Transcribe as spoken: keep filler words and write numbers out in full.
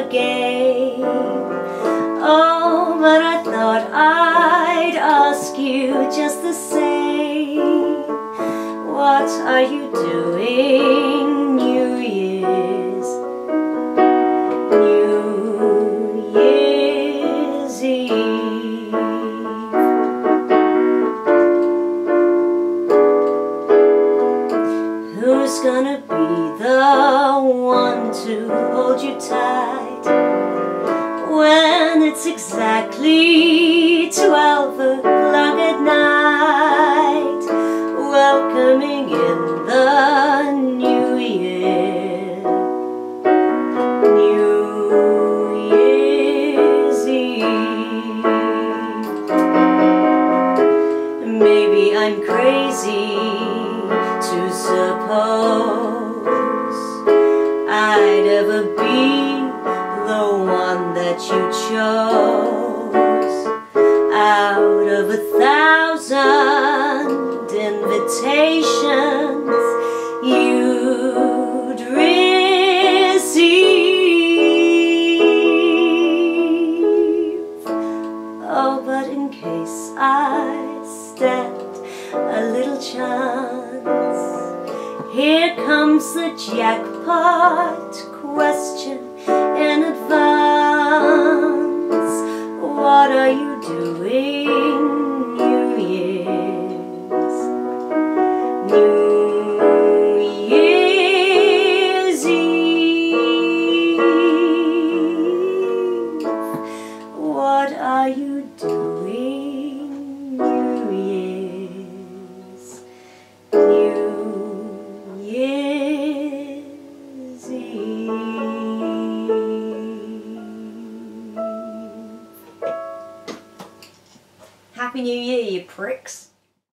game. Oh, but I thought I'd ask you just the same. What are you doing New Year's? New Year's Eve. Who's gonna be the one to hold you tight when it's exactly twelve o'clock at night, welcoming in the new year, New Year's Eve? Maybe I'm crazy to suppose I'd ever be the one that you chose out of a thousand invitations you'd receive. Oh, but in case I stand a little chance, here comes the jackpot question in advance. What are you doing New Year's? New Year's Eve. What are you doing New Year's? New Year's Eve. Happy New Year, you pricks.